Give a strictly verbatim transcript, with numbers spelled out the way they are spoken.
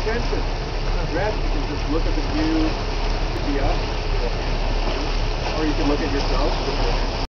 attention. Rest, you can just look at the view, see us, or you can look at yourself.